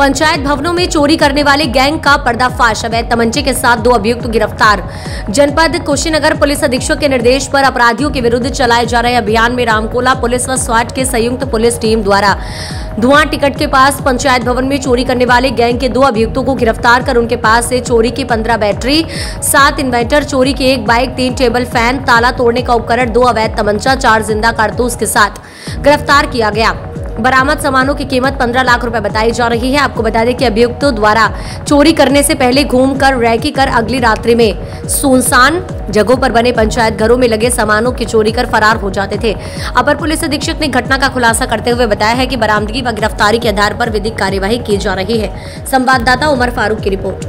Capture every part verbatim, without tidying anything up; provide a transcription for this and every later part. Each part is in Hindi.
पंचायत भवनों में चोरी करने वाले गैंग का पर्दाफाश। अवैध तमंचे के साथ दो अभियुक्त गिरफ्तार। जनपद कुशीनगर पुलिस अधीक्षक के निर्देश पर अपराधियों के विरुद्ध चलाए जा रहे अभियान में रामकोला पुलिस व स्वाट के संयुक्त पुलिस टीम द्वारा धुआं टिकट के पास पंचायत भवन में चोरी करने वाले गैंग के दो अभियुक्तों को गिरफ्तार कर उनके पास से चोरी की पंद्रह बैटरी, सात इन्वर्टर, चोरी की एक बाइक, तीन टेबल फैन, ताला तोड़ने का उपकरण, दो अवैध तमंचा, चार जिंदा कारतूस के साथ गिरफ्तार किया गया। बरामद सामानों की कीमत पंद्रह लाख रुपए बताई जा रही है। आपको बता दें कि अभियुक्तों द्वारा चोरी करने से पहले घूमकर रैकी कर अगली रात्रि में सुनसान जगहों पर बने पंचायत घरों में लगे सामानों की चोरी कर फरार हो जाते थे। अपर पुलिस अधीक्षक ने घटना का खुलासा करते हुए बताया है कि बरामदगी व गिरफ्तारी के आधार पर विधिक कार्यवाही की जा रही है। संवाददाता उमर फारूक की रिपोर्ट।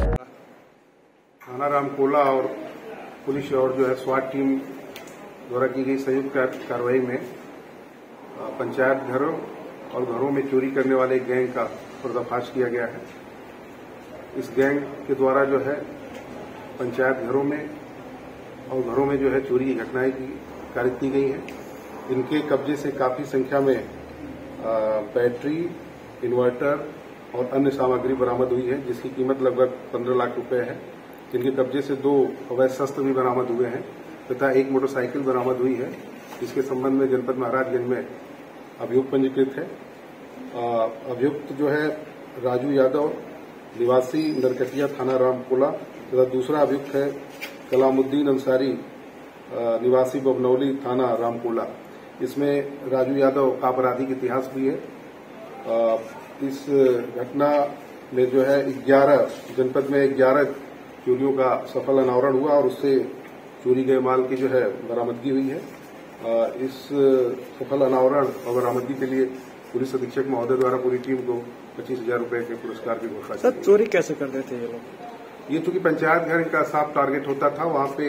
थाना रामकोला और पुलिस और जो है स्वाट टीम द्वारा की गई संयुक्त कार्रवाई में पंचायत घरों और घरों में चोरी करने वाले गैंग का पर्दाफाश किया गया है। इस गैंग के द्वारा जो है पंचायत घरों में और घरों में जो है चोरी की घटनाएं की कारित की गई हैं। इनके कब्जे से काफी संख्या में बैटरी, इन्वर्टर और अन्य सामग्री बरामद हुई है, जिसकी कीमत लगभग पंद्रह लाख रुपए है। इनके कब्जे से दो अवैध शस्त्र भी बरामद हुए हैं तथा एक मोटरसाइकिल बरामद हुई है। इसके संबंध में जनपद महाराजगंज में अभियुक्त पंजीकृत है। अभियुक्त जो है राजू यादव निवासी नरकटिया थाना रामकोला तथा दूसरा अभियुक्त है कलामुद्दीन अंसारी निवासी बबनौली थाना रामकोला। इसमें राजू यादव का आपराधिक इतिहास भी है। इस घटना में जो है ग्यारह जनपद में ग्यारह चोरियों का सफल अनावरण हुआ और उससे चोरी गए माल की जो है बरामदगी हुई है। इस सफल अनावरण और बरामदगी के लिए पुलिस अधीक्षक महोदय द्वारा पूरी टीम को पच्चीस हजार रूपये के पुरस्कार की घोषणा की। सर, चोरी कैसे करते थे ये लोग? ये चूंकि पंचायत घर का साफ टारगेट होता था, वहां पे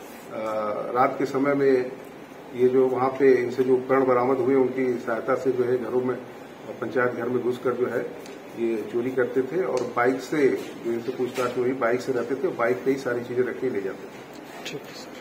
रात के समय में ये जो वहां पे इनसे जो उपकरण बरामद हुए उनकी सहायता से जो है घरों में पंचायत घर में घुसकर जो है ये चोरी करते थे और बाइक से जो इनसे पूछताछ हुई बाइक से रहते थे, बाइक पे ही सारी चीजें रख के ले जाते थे। ठीक है।